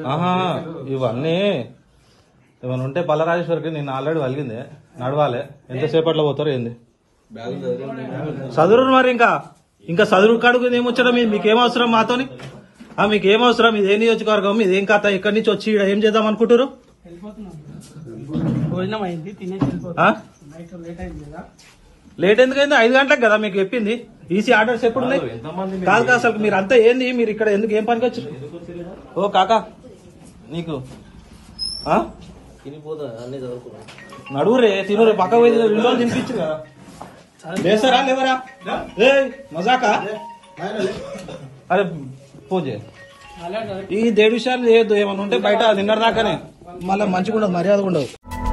ఆహా ఇవన్నీ ఏమైనా ఉంటే పల్లరాజేశ్వరికి నేను ఆల్రెడీ వలిగింది నడవాలి ఎంతసేపట్లో పోతారు ఏంది చదువు మరి ఇంకా చదువు కాడుకు ఏమొచ్చారా మీకేం అవసరం మాతోని మీకేం అవసరం ఇదేం నియోజకవర్గం ఇదేం కథ ఇక్కడి నుంచి వచ్చి ఏం చేద్దాం అనుకుంటారు లేట్ ఎందుకైంది 5 గంటలకు కదా మీకు చెప్పింది ఈసీ ఆర్డర్స్ ఎప్పుడు ఉన్నాయి కాదు అసలు మీరు అంతా ఏంది మీరు ఇక్కడ ఎందుకు ఏం పనికి వచ్చారు ఓ కాకా నీకు నడువురే తినురే పక్క పోయి విలువ తినిపించు కదా లేసారా లేవరా ఏ మజాకా అరే పూజే ఈ 1.5 విషయాలు చేయొద్దు ఏమన్నా ఉంటే బయట నిన్నటి దాకానే మళ్ళీ మంచిగా ఉండదు మర్యాద ఉండదు